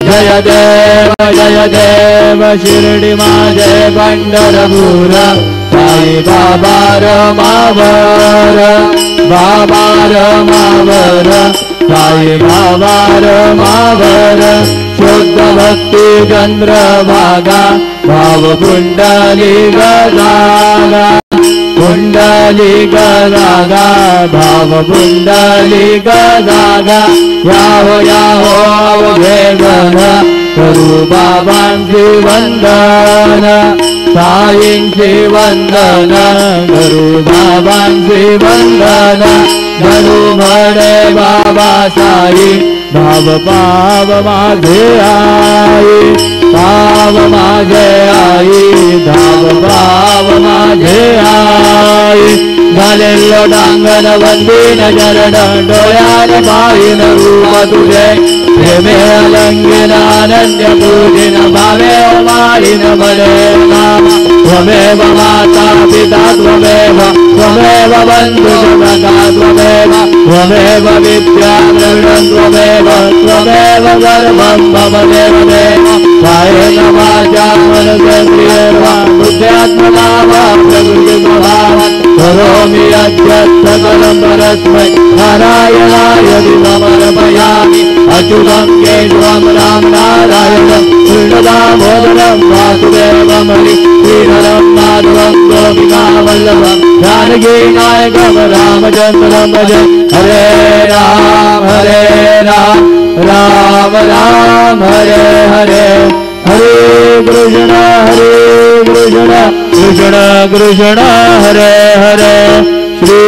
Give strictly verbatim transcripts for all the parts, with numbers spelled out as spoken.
जय देव जय देव शिर्डी माझे पंढरपूर साई बाबा रमावर बाबा रमावर साई बाबा रमावर शुद्ध भक्ती चंद्रभागा भाव कुंडली गजागा कुंडली गजागा भाव कुंडली गजागा याहो याहो अवघे जन करू बाबांची वंदन साईंची वंदन करू बाबांची वंदन धरू म्हणे बाबा साई भाव पाव माझे आई पाव माझे आई धाव पाव माझे आई झालेलो डांगन वंदीन चरण डोळ्यान पाहिन रूप तुझे प्रेमे अलंगिन अनन्य पूजिन भावे मारिन बले नाम त्वमेव माता पिता त्वमेव त्वमेव बन्धु सखा त्वमेव त्वमेव विद्या द्रविणं त्वमेव त्वमेव गर्भं मम देवदेव कायेन वाचा मनसेन्द्रियैर्वा बुद्ध्यात्मना वा प्रकृतिस्वभावात् करोमि यद्यत् सकलं परस्मै नारायणाय समर्पयामि अच्युतं केशवं राम नारायणं कृष्णदामोदरं वासुदेवं हरि श्रीधरं माधवं गोपिकावल्लभं जानकीनायकं रामचन्द्रं भजे हरे राम हरे राम राम राम हरे हरे हरे कृष्ण हरे कृष्ण कृष्ण कृष्ण हरे हरे श्री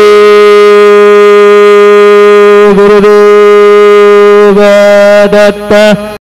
गुरुदेव दत्त।